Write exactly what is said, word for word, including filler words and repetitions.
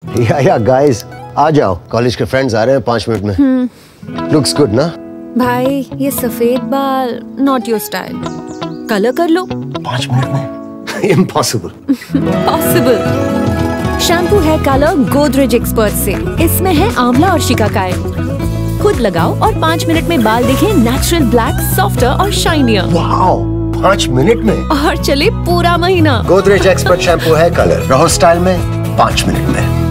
या या गाइस आ जाओ, कॉलेज के फ्रेंड्स आ रहे हैं पाँच मिनट में। लुक्स गुड ना? भाई ये सफेद बाल नॉट योर स्टाइल, कलर कर लो। पाँच मिनट में? इम्पॉसिबल। पॉसिबल। शैम्पू है कलर गोदरेज एक्सपर्ट से, इसमें है आंवला और शिकाकाई। खुद लगाओ और पाँच मिनट में बाल दिखे नेचुरल ब्लैक, सॉफ्टर और शाइनियर। वाओ, पाँच मिनट में और चले पूरा महीना। गोदरेज एक्सपर्ट शैम्पू है कलर, रहो स्टाइल में पाँच मिनट में।